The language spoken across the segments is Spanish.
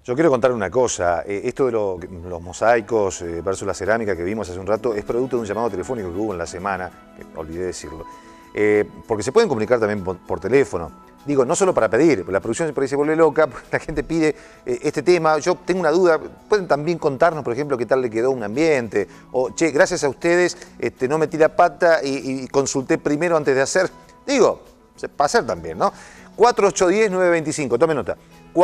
Yo quiero contar una cosa, esto de los mosaicos versus la cerámica que vimos hace un rato es producto de un llamado telefónico que hubo en la semana, que olvidé decirlo, porque se pueden comunicar también por teléfono. Digo, no solo para pedir, la producción por ahí se vuelve loca, la gente pide este tema, yo tengo una duda, pueden también contarnos, por ejemplo, qué tal le quedó un ambiente, o che, gracias a ustedes no metí la pata y consulté primero antes de hacer, digo, para hacer también, ¿no? 4810-925, tome nota.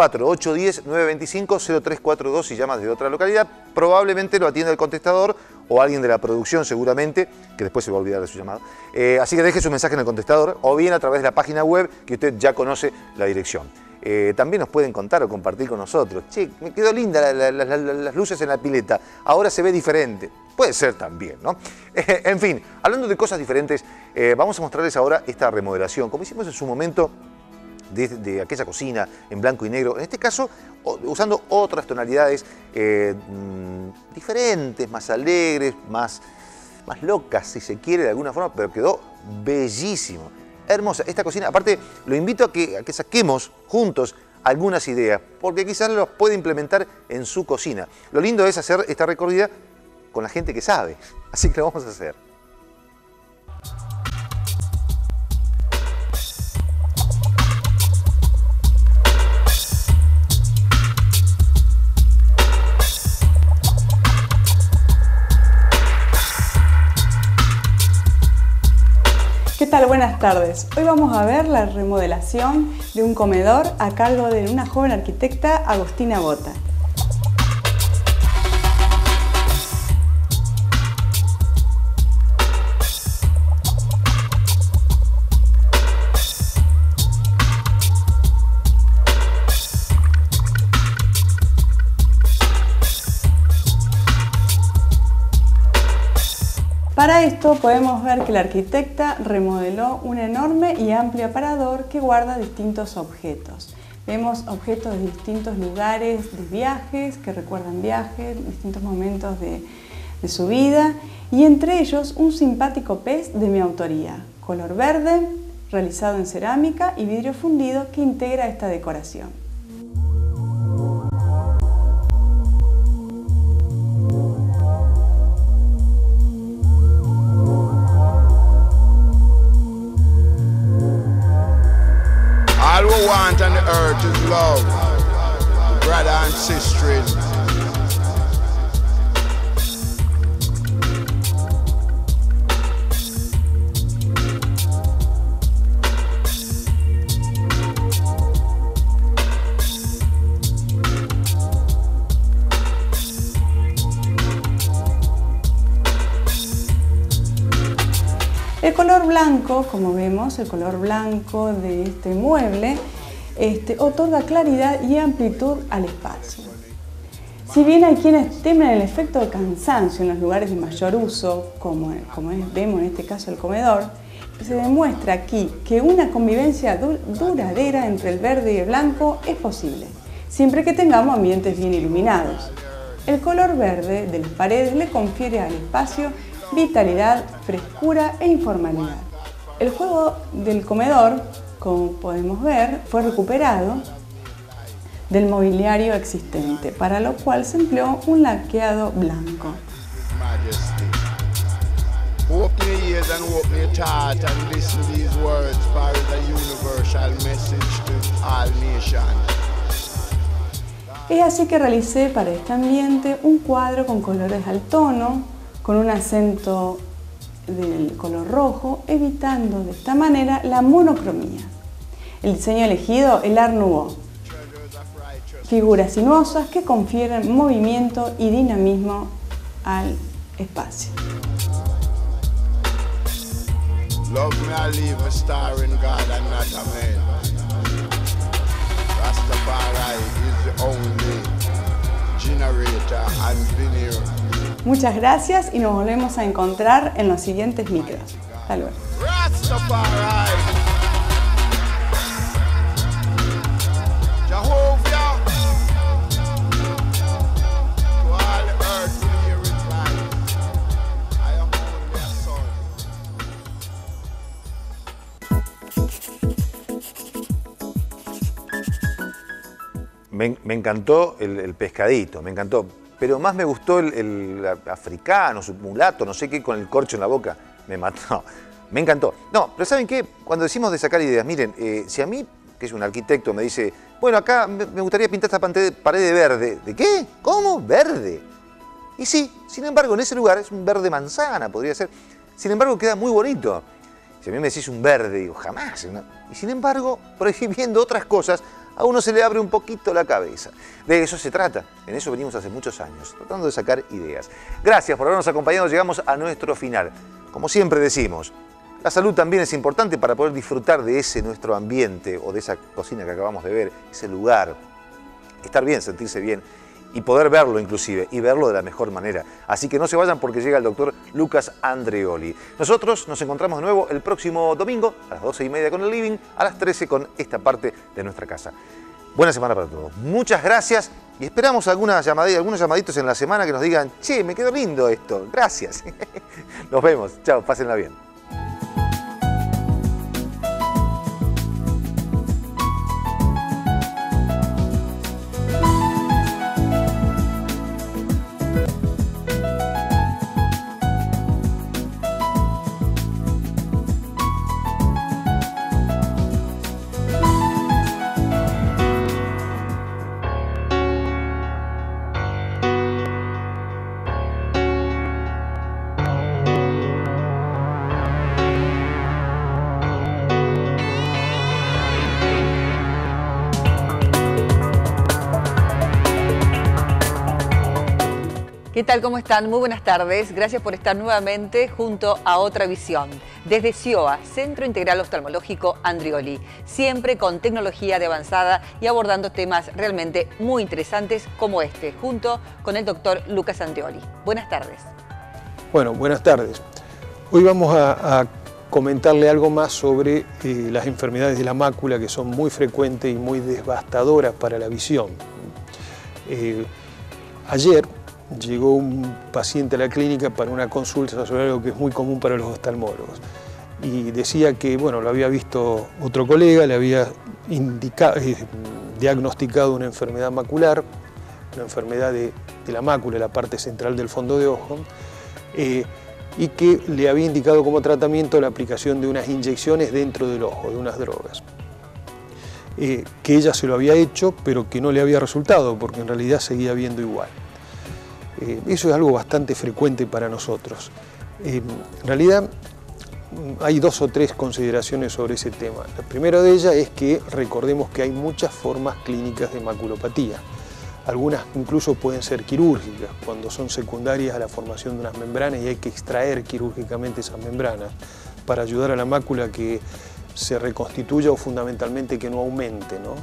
4810-925-0342 si llamas de otra localidad, probablemente lo atienda el contestador o alguien de la producción seguramente, que después se va a olvidar de su llamado. Así que deje su mensaje en el contestador o bien a través de la página web que usted ya conoce la dirección. También nos pueden contar o compartir con nosotros. Che, me quedó linda las luces en la pileta, ahora se ve diferente. Puede ser también, ¿no? En fin, hablando de cosas diferentes, vamos a mostrarles ahora esta remodelación, como hicimos en su momento, de aquella cocina en blanco y negro, en este caso usando otras tonalidades diferentes, más alegres, más locas si se quiere de alguna forma, pero quedó bellísimo, hermosa esta cocina. Aparte lo invito a que saquemos juntos algunas ideas, porque quizás los puede implementar en su cocina. Lo lindo es hacer esta recorrida con la gente que sabe, así que lo vamos a hacer. ¿Qué tal? Buenas tardes. Hoy vamos a ver la remodelación de un comedor a cargo de una joven arquitecta, Agostina Bota. Para esto podemos ver que la arquitecta remodeló un enorme y amplio aparador que guarda distintos objetos. Vemos objetos de distintos lugares de viajes, que recuerdan viajes, distintos momentos de su vida, y entre ellos un simpático pez de mi autoría, color verde, realizado en cerámica y vidrio fundido que integra esta decoración. All we want on the earth is love, brother and sister. El color blanco, como vemos, el color blanco de este mueble otorga claridad y amplitud al espacio. Si bien hay quienes temen el efecto de cansancio en los lugares de mayor uso, como vemos en este caso el comedor, se demuestra aquí que una convivencia duradera entre el verde y el blanco es posible, siempre que tengamos ambientes bien iluminados. El color verde de las paredes le confiere al espacio vitalidad, frescura e informalidad. El juego del comedor, como podemos ver, fue recuperado del mobiliario existente, para lo cual se empleó un laqueado blanco. Es así que realicé para este ambiente un cuadro con colores al tono, con un acento del color rojo, evitando de esta manera la monocromía. El diseño elegido, el Art Nouveau. Figuras sinuosas que confieren movimiento y dinamismo al espacio. Love me, I leave a star in God and not a man. Rastafari is the only generator and veneer. Muchas gracias y nos volvemos a encontrar en los siguientes micros. Hasta luego. Me encantó el pescadito, me encantó. Pero más me gustó el africano, su mulato, no sé qué, con el corcho en la boca. Me mató. Me encantó. No, pero ¿saben qué? Cuando decimos de sacar ideas, miren, si a mí, que es un arquitecto, me dice, bueno, acá me gustaría pintar esta pared de verde. ¿De qué? ¿Cómo? ¿Verde? Y sí, sin embargo, en ese lugar es un verde manzana, podría ser. Sin embargo, queda muy bonito. Si a mí me decís un verde, digo, jamás. ¿No? Y sin embargo, por ahí viendo otras cosas, a uno se le abre un poquito la cabeza. De eso se trata. En eso venimos hace muchos años, tratando de sacar ideas. Gracias por habernos acompañado. Llegamos a nuestro final. Como siempre decimos, la salud también es importante para poder disfrutar de ese nuestro ambiente o de esa cocina que acabamos de ver, ese lugar. Estar bien, sentirse bien y poder verlo inclusive, y verlo de la mejor manera. Así que no se vayan porque llega el doctor Lucas Andreoli. Nosotros nos encontramos de nuevo el próximo domingo a las 12:30 con el Living, a las 13 con esta parte de nuestra casa. Buena semana para todos. Muchas gracias y esperamos algunos llamaditos en la semana que nos digan, che, me quedó lindo esto. Gracias. Nos vemos. Chao, pásenla bien. ¿Qué tal? ¿Cómo están? Muy buenas tardes. Gracias por estar nuevamente junto a Otra Visión. Desde CIOA, Centro Integral Oftalmológico Andreoli, siempre con tecnología de avanzada y abordando temas realmente muy interesantes como este, junto con el doctor Lucas Andreoli. Buenas tardes. Bueno, buenas tardes. Hoy vamos a comentarle algo más sobre las enfermedades de la mácula que son muy frecuentes y muy devastadoras para la visión. Ayer llegó un paciente a la clínica para una consulta sobre algo que es muy común para los oftalmólogos. Y decía que, bueno, lo había visto otro colega, le había diagnosticado una enfermedad macular, una enfermedad de la mácula, la parte central del fondo de ojo, y que le había indicado como tratamiento la aplicación de unas inyecciones dentro del ojo, de unas drogas. Que ella se lo había hecho, pero que no le había resultado, porque en realidad seguía viendo igual. Eso es algo bastante frecuente para nosotros. En realidad hay dos o tres consideraciones sobre ese tema. La primera de ellas es que recordemos que hay muchas formas clínicas de maculopatía. Algunas incluso pueden ser quirúrgicas, cuando son secundarias a la formación de unas membranas y hay que extraer quirúrgicamente esas membranas para ayudar a la mácula que se reconstituya o fundamentalmente que no aumente, ¿no?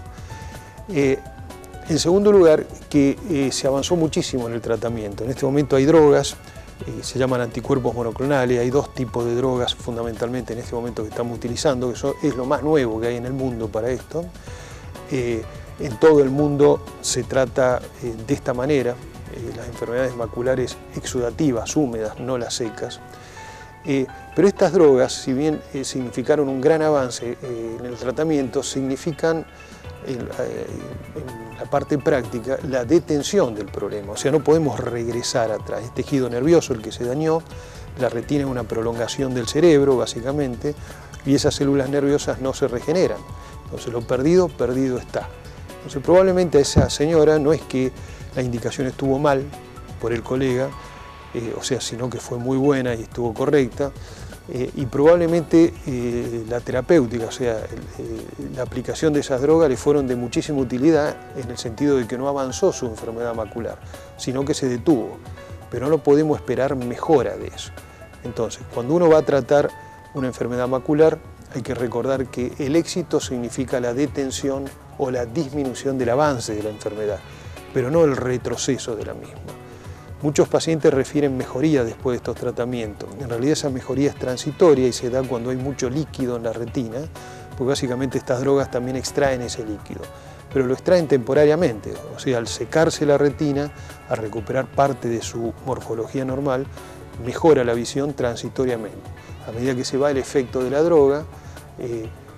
En segundo lugar, que se avanzó muchísimo en el tratamiento. En este momento hay drogas, se llaman anticuerpos monoclonales, hay dos tipos de drogas fundamentalmente en este momento que estamos utilizando, que eso es lo más nuevo que hay en el mundo para esto. En todo el mundo se trata de esta manera, las enfermedades maculares exudativas, húmedas, no las secas. Pero estas drogas, si bien significaron un gran avance en el tratamiento, significan en la parte práctica la detención del problema, o sea, no podemos regresar atrás. Es tejido nervioso el que se dañó, la retina es una prolongación del cerebro básicamente y esas células nerviosas no se regeneran, entonces lo perdido, perdido está. Entonces probablemente a esa señora no es que la indicación estuvo mal por el colega, o sea, sino que fue muy buena y estuvo correcta, y probablemente la terapéutica, o sea, la aplicación de esas drogas le fueron de muchísima utilidad en el sentido de que no avanzó su enfermedad macular, sino que se detuvo, pero no podemos esperar mejora de eso. Entonces, cuando uno va a tratar una enfermedad macular, hay que recordar que el éxito significa la detención o la disminución del avance de la enfermedad, pero no el retroceso de la misma. Muchos pacientes refieren mejoría después de estos tratamientos. En realidad esa mejoría es transitoria y se da cuando hay mucho líquido en la retina, porque básicamente estas drogas también extraen ese líquido, pero lo extraen temporariamente, o sea, al secarse la retina, al recuperar parte de su morfología normal, mejora la visión transitoriamente. A medida que se va el efecto de la droga,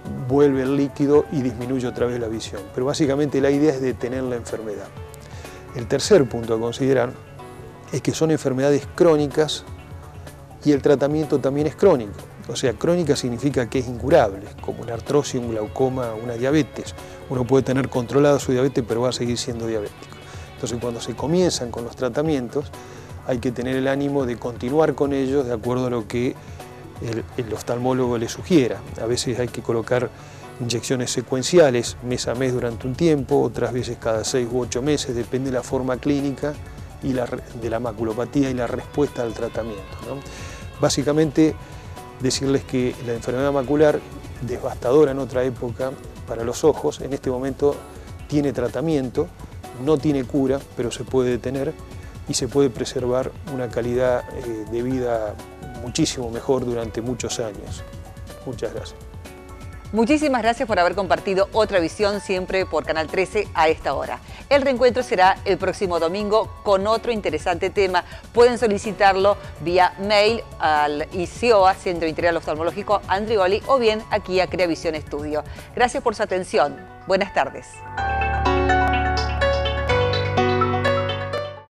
vuelve el líquido y disminuye otra vez la visión. Pero básicamente la idea es detener la enfermedad. El tercer punto a considerar es que son enfermedades crónicas y el tratamiento también es crónico. O sea, crónica significa que es incurable, como una artrosis, un glaucoma, una diabetes. Uno puede tener controlada su diabetes, pero va a seguir siendo diabético. Entonces, cuando se comienzan con los tratamientos, hay que tener el ánimo de continuar con ellos de acuerdo a lo que el oftalmólogo le sugiera. A veces hay que colocar inyecciones secuenciales mes a mes durante un tiempo, otras veces cada 6 u 8 meses, depende de la forma clínica y de la maculopatía y la respuesta al tratamiento, ¿no? Básicamente, decirles que la enfermedad macular, devastadora en otra época para los ojos, en este momento tiene tratamiento, no tiene cura, pero se puede detener y se puede preservar una calidad de vida muchísimo mejor durante muchos años. Muchas gracias. Muchísimas gracias por haber compartido Otra Visión, siempre por Canal 13 a esta hora. El reencuentro será el próximo domingo con otro interesante tema. Pueden solicitarlo vía mail al ICIOA, Centro Integral Oftalmológico Andrioli, o bien aquí a Creavisión Estudio. Gracias por su atención. Buenas tardes.